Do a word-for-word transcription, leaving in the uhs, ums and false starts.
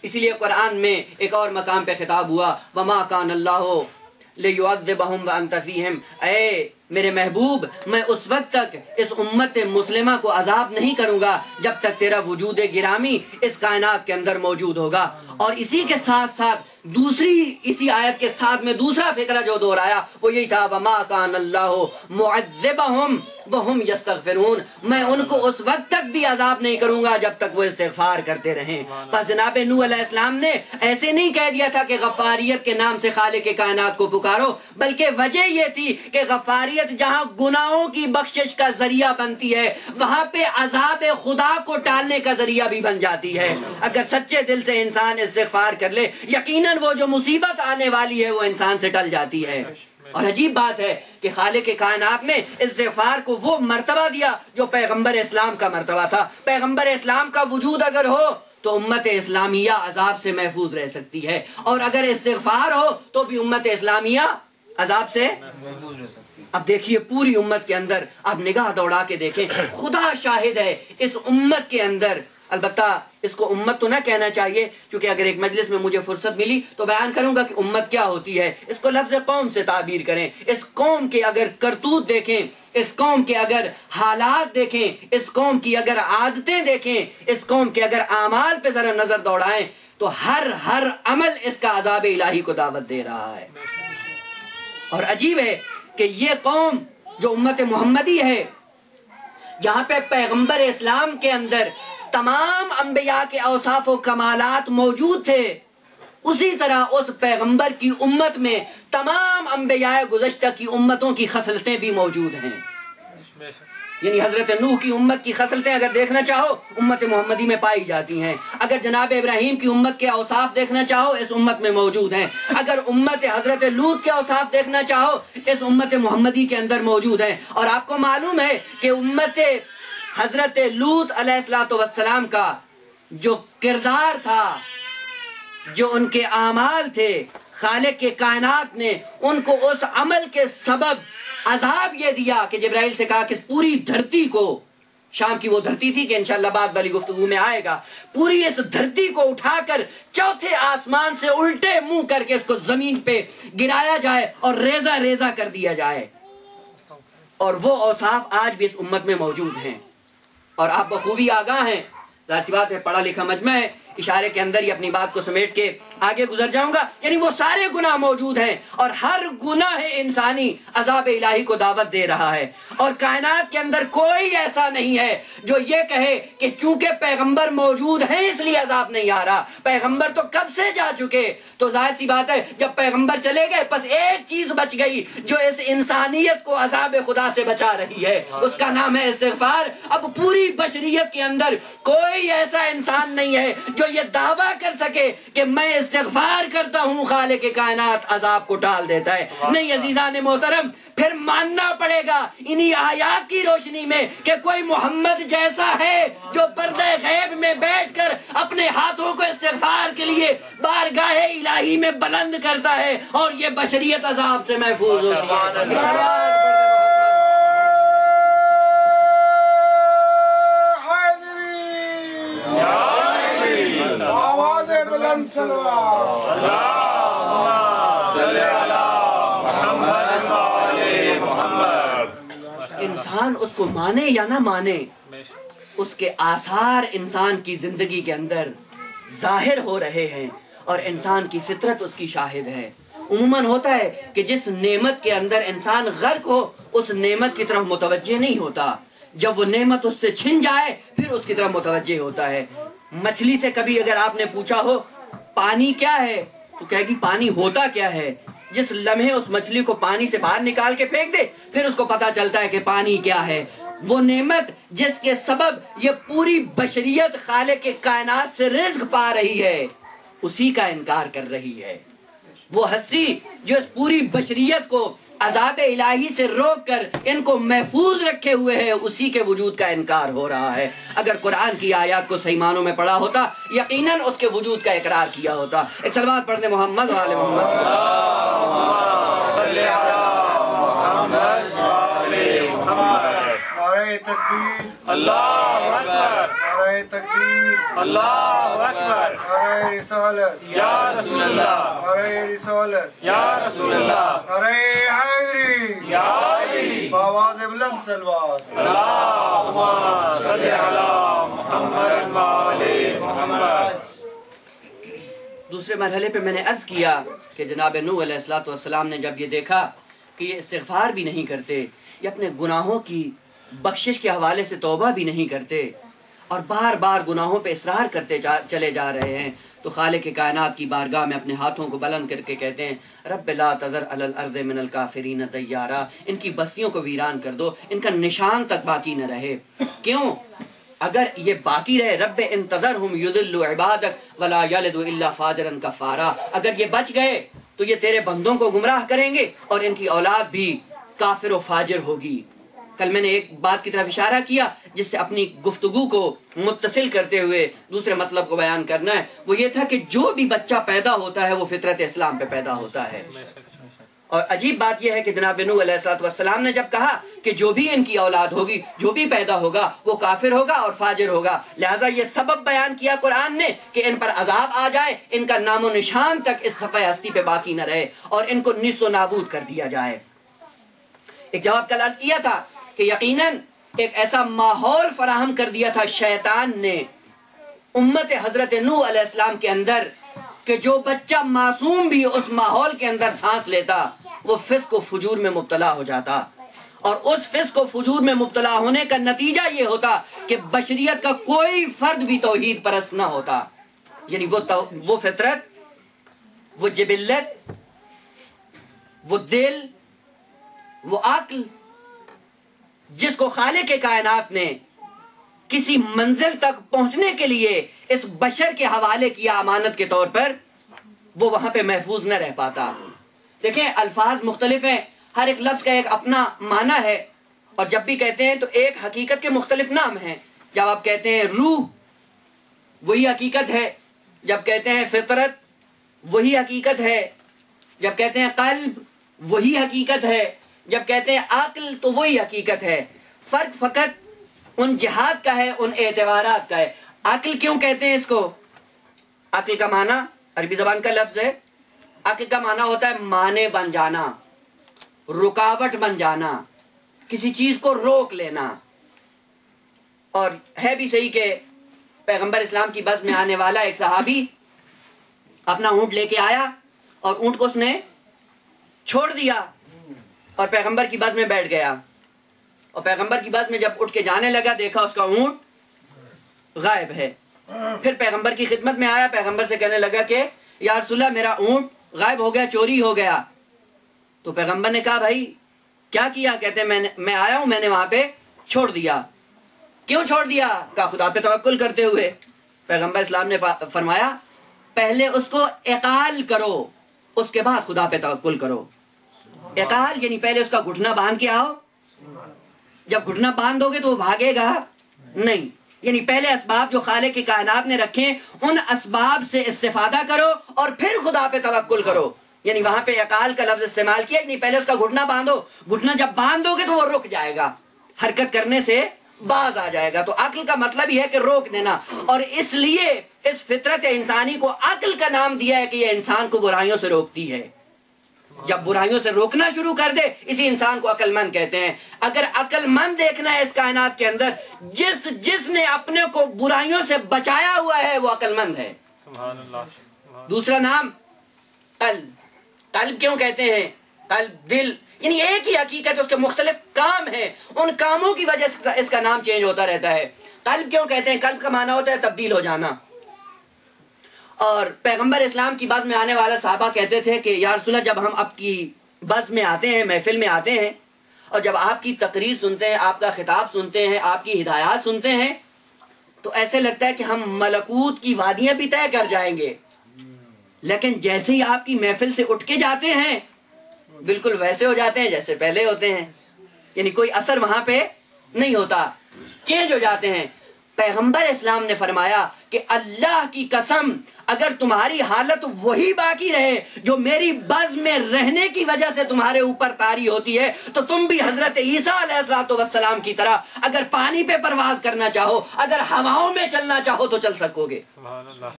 اسی لیے قرآن میں ایک اور مقام پہ خطاب ہوا وما کان اللہ لیعذبہم وانت فیہم، اے میرے محبوب میں اس وقت تک اس امت مسلمہ کو عذاب نہیں کروں گا جب تک تیرا وجود گرامی اس کائنات کے اندر موجود ہوگا۔ اور اسی کے ساتھ ساتھ دوسری اسی آیت کے ساتھ میں دوسرا فقرہ جو دہرایا وہ یہی تھا وما کان اللہ معذبہم وہم یستغفرون، میں ان کو اس وقت تک بھی عذاب نہیں کروں گا جب تک وہ استغفار کرتے رہیں۔ پس جناب نوح علیہ السلام نے ایسے نہیں کہہ دیا تھا کہ غفاریت کے نام سے خالق کائنات کو پکارو، بلکہ وجہ یہ تھی کہ غفاریت جہاں گناہوں کی بخشش کا ذریعہ بنتی ہے وہاں پہ عذاب خدا کو ٹالنے کا ذریعہ بھی بن جاتی ہے۔ اگر سچے دل سے انسان استغفار کر لے یقیناً وہ جو مصیبت آنے والی ہے وہ انسان سے ٹل جاتی ہے۔ اور عجیب بات ہے کہ خالق کائنات نے استغفار کو وہ مرتبہ دیا جو پیغمبر اسلام کا مرتبہ تھا۔ پیغمبر اسلام کا وجود اگر ہو تو امت اسلامیہ عذاب سے محفوظ رہ سکتی ہے، اور اگر استغفار ہو تو بھی امت اسلامیہ عذاب سے محفوظ رہ سکتی ہے۔ اب دیکھیے پوری امت کے اندر اب نگاہ دوڑا کے دیکھیں، خدا شاہد ہے اس امت کے اندر، البتہ اس کو امت تو نہ کہنا چاہیے کیونکہ اگر ایک مجلس میں مجھے فرصت ملی تو بیان کروں گا کہ امت کیا ہوتی ہے، اس کو لفظ قوم سے تعبیر کریں۔ اس قوم کے اگر کرتوت دیکھیں، اس قوم کے اگر حالات دیکھیں، اس قوم کی اگر عادتیں دیکھیں، اس قوم کے اگر اعمال پہ ذرا نظر دوڑائیں تو ہر ہر عمل اس کا عذاب الہی کو دعوت دے رہا ہے۔ اور عجیب ہے کہ یہ قوم جو امت محمدی ہے، جہاں پہ پیغمبر اسلام کے اندر تمام انبیاء کے اوصاف و کمالات موجود تھے، اسی طرح اس پیغمبر کی امت میں تمام انبیاء گزشتہ کی امتوں کی خصلتیں بھی موجود ہیں۔ یعنی حضرت نوح کی امت کی خصلتیں اگر دیکھنا چاہو امت محمدی میں پائی جاتی ہیں، اگر جناب ابراہیم کی امت کے اوصاف دیکھنا چاہو اس امت میں موجود ہیں، اگر امت حضرت لوط کے اوصاف دیکھنا چاہو اس امت محمدی کے اندر موجود ہیں۔ اور آپ کو معلوم ہے کہ امت حضرت لوط علیہ الصلوۃ والسلام کا جو کردار تھا، جو ان کے اعمال تھے، خالق کے کائنات نے ان کو اس عمل کے سبب عذاب یہ دیا کہ جبرائیل سے کہا کہ پوری دھرتی کو، شام کی وہ دھرتی تھی کہ انشاءاللہ بعد والی گفتگو میں آئے گا، پوری اس دھرتی کو اٹھا کر چوتھے آسمان سے الٹے منہ کر کے اس کو زمین پہ گرایا جائے اور ریزہ ریزہ کر دیا جائے۔ اور وہ اوصاف آج بھی اس امت میں موجود ہیں، اور آپ بخوبی آگاہ ہیں، ظاہر سی بات ہے پڑھا لکھا مجمع ہے، اشارے کے اندر ہی اپنی بات کو سمیٹ کے آگے گزر جاؤں گا۔ یعنی وہ سارے گناہ موجود ہیں اور ہر گناہ انسانی عذاب الہی کو دعوت دے رہا ہے، اور کائنات کے اندر کوئی ایسا نہیں ہے جو یہ کہے کہ چونکہ پیغمبر موجود ہیں اس لیے عذاب نہیں آ رہا۔ پیغمبر تو کب سے جا چکے، تو ظاہر سی بات ہے جب پیغمبر چلے گئے بس ایک چیز بچ گئی جو اس انسانیت کو عذاب خدا سے بچا رہی ہے، اس کا نام ہے استغفار۔ اب پوری بشریت کے اندر کوئی ایسا انسان نہیں ہے جو یہ دعویٰ کر سکے کہ میں استغفار کرتا ہوں خالق کائنات عذاب کو ٹال دیتا ہے۔ نہیں عزیزان محترم، پھر ماننا پڑے گا انہی آیات کی روشنی میں کہ کوئی محمد جیسا ہے جو پردہ غیب میں بیٹھ کر اپنے ہاتھوں کو استغفار کے لیے بارگاہ الہی میں بلند کرتا ہے اور یہ بشریت عذاب سے محفوظ ہوتی ہے۔ انسان اس کو مانے یا نہ مانے، اس کے آثار انسان کی زندگی کے اندر ظاہر ہو رہے ہیں اور انسان کی فطرت اس کی شاہد ہے۔ عموماً ہوتا ہے کہ جس نعمت کے اندر انسان غرق ہو اس نعمت کی طرف متوجہ نہیں ہوتا، جب وہ نعمت اس سے چھن جائے پھر اس کی طرف متوجہ ہوتا ہے۔ مچھلی سے کبھی اگر آپ نے پوچھا ہو پانی کیا ہے تو کہے گی پانی ہوتا کیا ہے، جس لمحے اس مچھلی کو پانی سے باہر نکال کے پھینک دے پھر اس کو پتا چلتا ہے کہ پانی کیا ہے۔ وہ نعمت جس کے سبب یہ پوری بشریت خالق کے کائنات سے رزق پا رہی ہے اسی کا انکار کر رہی ہے۔ وہ ہستی جو اس پوری بشریت کو عذاب الہی سے روک کر ان کو محفوظ رکھے ہوئے ہے اسی کے وجود کا انکار ہو رہا ہے۔ اگر قرآن کی آیات کو صحیح معنوں میں پڑھا ہوتا یقیناً اس کے وجود کا اقرار کیا ہوتا۔ ایک صلوات پڑھنے محمد و آل محمد۔ صلی اللہ علیہ محمد۔ نعرہ تکبیر، اللہ اکبر۔ नारे तकबीर, अल्लाहु अकबर, नारे रिसालत या रसूल अल्लाह, नारे रिसालत या रसूल अल्लाह, नारे हैदरी या अली, आवाज़ बुलंद सलवात, अल्लाहुम्मा सल्ली अला मुहम्मद व आले मुहम्मद। दूसरे मरहले पे मैंने अर्ज किया कि जनाब नूह अलैहिस्सलातु वस्सलाम ने जब ये देखा कि ये इस्तिग़फ़ार भी नहीं करते, ये अपने गुनाहों की बख्शिश के हवाले से तौबा भी नहीं करते और बार बार गुनाहों पे इसरार करते जा, चले जा रहे हैं, तो खालिक़ कायनात की बारगाह में अपने हाथों को बुलंद करके कहते हैं, रब्ब ला तज़र अलल अर्ज़ मिनल काफ़िरीन तय्यारा, इनकी बस्तियों को वीरान कर दो, इनका निशान तक बाकी न रहे। क्यों? अगर ये बाकी रहे, रब्ब इंतज़रहुम युदिल्लु इबादक वला यलिदु इल्ला फाजिरन कफ़ारा, अगर ये बच गए तो ये तेरे बंदों को गुमराह करेंगे और इनकी औलाद भी काफिर व फाजिर होगी। कल मैंने एक बात की तरफ इशारा किया जिससे अपनी गुफ्तगू को मुत्तसिल करते हुए दूसरे मतलब को बयान करना है, वो ये था कि जो भी बच्चा पैदा होता है वो फितरत इस्लाम पे पैदा होता है। और अजीब बात यह है कि जनाब नूह अलैहिस्सलाम ने जब कहा कि जो भी इनकी औलाद होगी, जो भी पैदा होगा वो काफिर होगा और फाजिर होगा, लिहाजा ये सबब बयान किया कुरान ने कि इन पर अजाब आ जाए, इनका नामो निशान तक इस सफ़े हस्ती पे बाकी न रहे और इनको निस्सो नाबूद कर दिया जाए। एक जवाब कल अर्ज किया था कि यकीनन एक ऐसा माहौल फराहम कर दिया था शैतान ने उम्मत हजरत नूह अलैहिस्सलाम के अंदर कि जो बच्चा मासूम भी उस माहौल के अंदर सांस लेता वो फिस्क व फुजूर में मुब्तला हो जाता, और उस फिस्क व फुजूर में मुब्तला होने का नतीजा ये होता कि बशरियत का कोई फर्द भी तौहीद परस्त न होता। यानी वो वो फितरत, वो जिबिल्लत, वो दिल, वो अक्ल जिसको खालिक़ के कायनात ने किसी मंजिल तक पहुंचने के लिए इस बशर के हवाले किया अमानत के तौर पर, वो वहां पे महफूज न रह पाता। देखें, अल्फाज मुख्तलिफ हैं, हर एक लफ्ज का एक अपना माना है, और जब भी कहते हैं तो एक हकीकत के मुख्तलिफ नाम हैं। जब आप कहते हैं रूह, वही हकीकत है। जब कहते हैं फितरत, वही हकीकत है। जब कहते हैं कल्ब, वही हकीकत है। जब कहते हैं अक्ल, तो वही हकीकत है। फर्क फकत उन जिहाद का है, उन एतबारात का है। अक्ल क्यों कहते हैं इसको? अक्ल का माना अरबी जबान का लफ्ज है। अक्ल का माना होता है माने बन जाना, रुकावट बन जाना, किसी चीज को रोक लेना। और है भी सही कि पैगंबर इस्लाम की बस में आने वाला एक सहाबी अपना ऊंट लेके आया और ऊंट को उसने छोड़ दिया और पैगंबर की बस में बैठ गया। और पैगंबर की बस में जब उठ के जाने लगा, देखा उसका ऊंट गायब है। फिर पैगंबर की खिदमत में आया, पैगंबर से कहने लगा कि या रसूलल्लाह, मेरा ऊंट गायब हो गया, चोरी हो गया। तो पैगंबर ने कहा, भाई क्या किया? कहते मैंने मैं आया हूं, मैंने वहां पे छोड़ दिया। क्यों छोड़ दिया? कहा खुदा पे तवक्कुल करते हुए। पैगंबर इस्लाम ने फरमाया, पहले उसको इकाल करो, उसके बाद खुदा पे तवक्कुल करो। इकाल यानी पहले उसका घुटना बांध के आओ। जब घुटना बांध दोगे तो वो भागेगा नहीं। यानी पहले असबाब जो खालिक़ की कायनात ने रखे, उन असबाब से इस्तिफादा करो और फिर खुदा पे तवक्कुल करो। यानी वहां पे इकाल का लफ्ज इस्तेमाल किया, यानी पहले उसका घुटना बांधो। घुटना जब बांध दोगे तो वो रुक जाएगा, हरकत करने से बाज आ जाएगा। तो अक्ल का मतलब ही है कि रोक देना। और इसलिए इस फितरत इंसानी को अक्ल का नाम दिया है कि यह इंसान को बुराइयों से रोकती है। जब बुराइयों से रोकना शुरू कर दे, इसी इंसान को अक्लमंद कहते हैं। अगर अक्लमंद देखना है इस कायनात के अंदर, जिस जिसने अपने को बुराइयों से बचाया हुआ है वो अक्लमंद है। दूसरा नाम कल्ब। कल्ब क्यों कहते हैं? कल्ब दिल, यानी एक ही हकीकत, उसके मुख्तलिफ काम हैं, उन कामों की वजह से इसका नाम चेंज होता रहता है। कल्ब क्यों कहते हैं? कल्ब का माना होता है तब्दील हो जाना। और पैगंबर इस्लाम की बस में आने वाला साहबा कहते थे कि या रसूलल्लाह, जब हम आपकी बस में आते हैं, महफिल में आते हैं, और जब आपकी तकरीर सुनते हैं, आपका खिताब सुनते हैं, आपकी हिदायत सुनते हैं, तो ऐसे लगता है कि हम मलकूत की वादियां भी तय कर जाएंगे। लेकिन जैसे ही आपकी महफिल से उठ के जाते हैं, बिल्कुल वैसे हो जाते हैं जैसे पहले होते हैं। यानी कोई असर वहां पे नहीं होता, चेंज हो जाते हैं। पैगंबर इस्लाम ने फरमाया कि अल्लाह की कसम, اگر تمہاری حالت وہی باقی رہے جو میری بزم میں رہنے کی وجہ سے تمہارے اوپر طاری ہوتی ہے تو تم بھی حضرت عیسیٰ علیہ الصلوۃ والسلام کی طرح اگر پانی پہ پرواز کرنا چاہو، اگر ہواؤں میں چلنا چاہو تو چل سکو گے۔